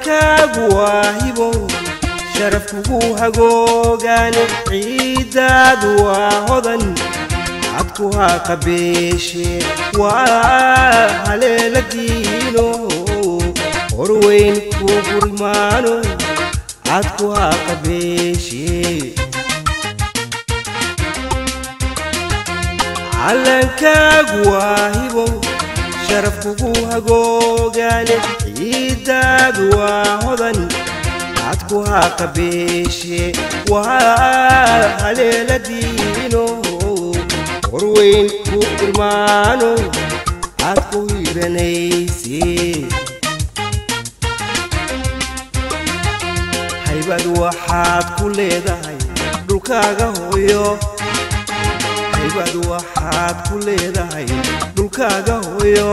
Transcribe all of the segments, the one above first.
calankaagu waa hibo sharafkugu hagoogaane ciidaadu waa hodan cadku haa qabeeshe waa haleeladiino horweyn ku gurmaano cadku haa qabeeshe calankaagu waa hibo sharafkugu hagoogaane ciidaadu waa hodan cadku haa qabeeshe waa haleeladiino horweyn ku gurmaano cadku hiranayse haybad waxaad ku leedahay dhulkaaga hooyo haybad waxaad ku leedahay dhulkaaga hooyo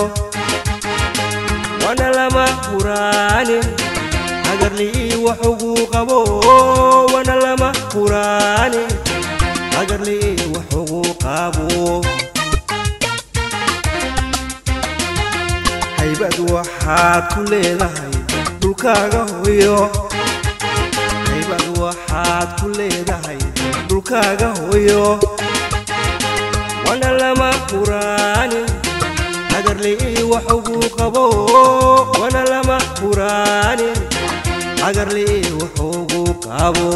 wana lama huraane hagarlii wax ugu qabo wana lama huraane hagarlii wax ugu qabo haybad waxaad ku leedahay dhulkaaga hooyo haybad waxaad ku leedahay dhulkaaga hooyo wana lama huraane hagarlii wax ugu qabo wana lama huraane hagarlii wax ugu qabo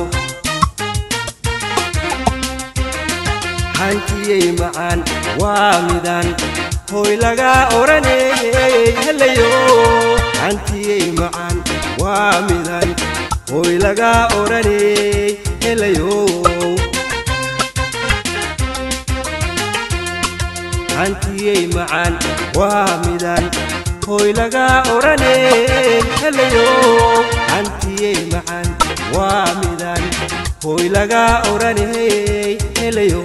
hantiyey macaan waa midaan hooy laga oranayay helayo hantiyey macaan waa midaan hooy laga oranayay helayo hantiyey macaan waa midaan hooy laga oranayay helayo hantiyey macaan waa midaan hooy laga oranayay helayo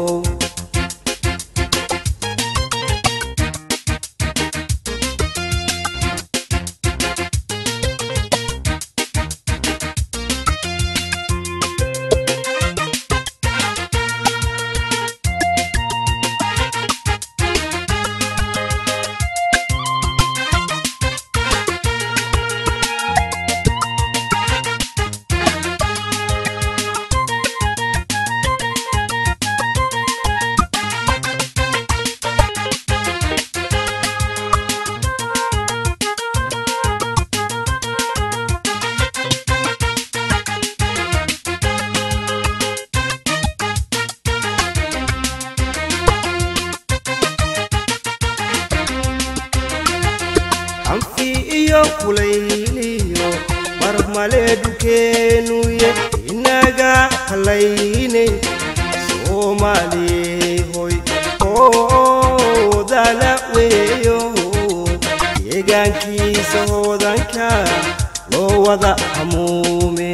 anfi iyo kulayliyo marmale dukenuye inaga halayne Soomaali hoy oo dala weeyo deegaankiisa hodanka loo wada hamuume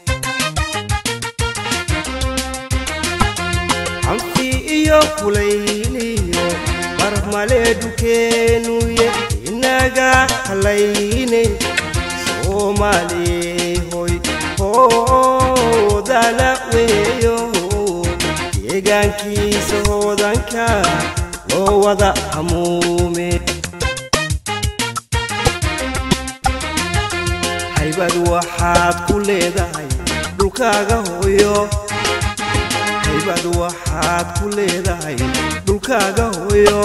anfi iyo kulayliyo marmale dukenuye inaga halayne Soomaali hoy oo dala weeyo deegaankiisa hodanka loo wada hamuume haybad waxaad ku leedahay dhulkaaga hooyo haybad waxaad ku leedahay dhulkaaga hooyo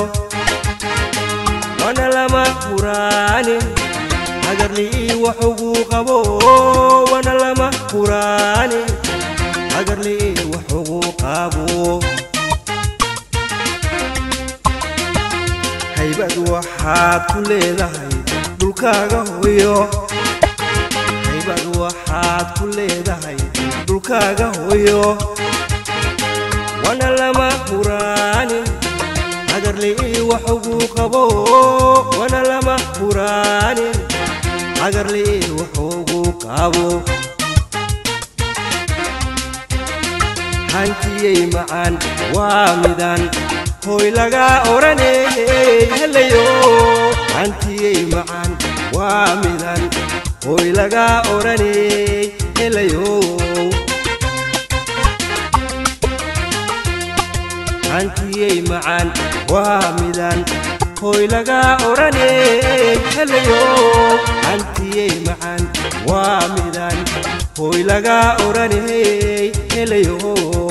wana lama huraane hagarlii wax ugu qabo wana lama huraane hagarlii wax ugu qabo haybad waxaad ku leedahay dhulkaaga hooyo haybad waxaad ku leedahay dhulkaaga hooyo wana lama huraane hagarlii wax ugu qabo wana lama huraane hagarlii wax ugu qabo hantiyey macaan waa midaan hooy laga oranayay helayo hantiyey macaan waa midaan hooy laga oranayay helayo hantiyey macaan waa midaan hooy laga oranayay helayo hantiyey macaan hooy laga oranayay helayo